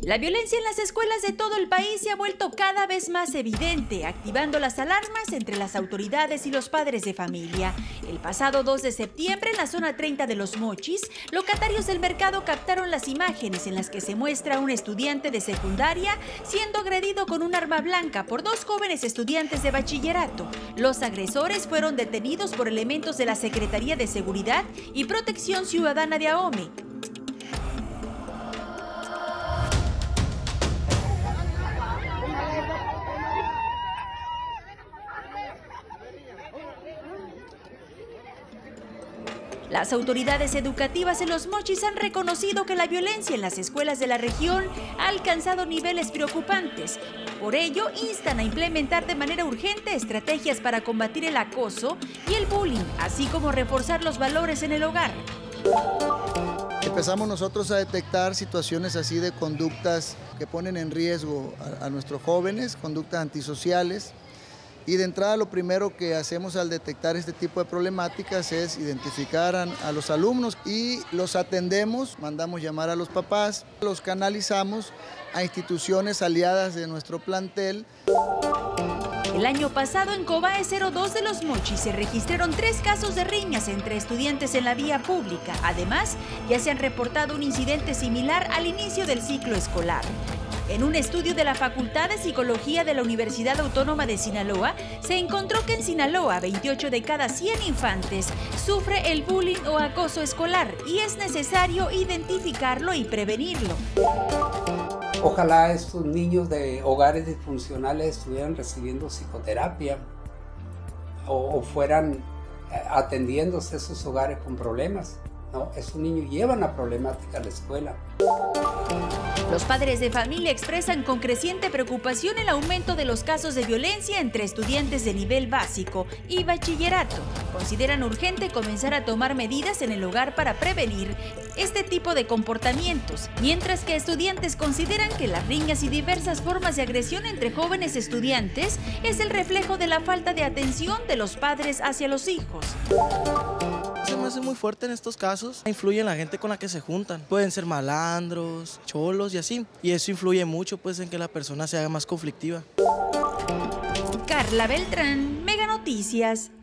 La violencia en las escuelas de todo el país se ha vuelto cada vez más evidente, activando las alarmas entre las autoridades y los padres de familia. El pasado 2 de septiembre, en la zona 30 de Los Mochis, locatarios del mercado captaron las imágenes en las que se muestra a un estudiante de secundaria siendo agredido con un arma blanca por dos jóvenes estudiantes de bachillerato. Los agresores fueron detenidos por elementos de la Secretaría de Seguridad y Protección Ciudadana de AOME. Las autoridades educativas en Los Mochis han reconocido que la violencia en las escuelas de la región ha alcanzado niveles preocupantes. Por ello, instan a implementar de manera urgente estrategias para combatir el acoso y el bullying, así como reforzar los valores en el hogar. Empezamos nosotros a detectar situaciones así de conductas que ponen en riesgo a nuestros jóvenes, conductas antisociales. Y de entrada lo primero que hacemos al detectar este tipo de problemáticas es identificar a los alumnos y los atendemos, mandamos llamar a los papás, los canalizamos a instituciones aliadas de nuestro plantel. El año pasado en Cobae 02 de Los Mochis se registraron 3 casos de riñas entre estudiantes en la vía pública. Además, ya se han reportado un incidente similar al inicio del ciclo escolar. En un estudio de la Facultad de Psicología de la Universidad Autónoma de Sinaloa, se encontró que en Sinaloa 28 de cada 100 infantes sufre el bullying o acoso escolar y es necesario identificarlo y prevenirlo. Ojalá estos niños de hogares disfuncionales estuvieran recibiendo psicoterapia o fueran atendiéndose a esos hogares con problemas. No, esos niños llevan la problemática a la escuela. Los padres de familia expresan con creciente preocupación el aumento de los casos de violencia entre estudiantes de nivel básico y bachillerato. Consideran urgente comenzar a tomar medidas en el hogar para prevenir este tipo de comportamientos, mientras que estudiantes consideran que las riñas y diversas formas de agresión entre jóvenes estudiantes es el reflejo de la falta de atención de los padres hacia los hijos. Se me hace muy fuerte en estos casos, influye en la gente con la que se juntan. Pueden ser malandros, cholos y así, y eso influye mucho pues en que la persona se haga más conflictiva. Carla Beltrán, Mega Noticias.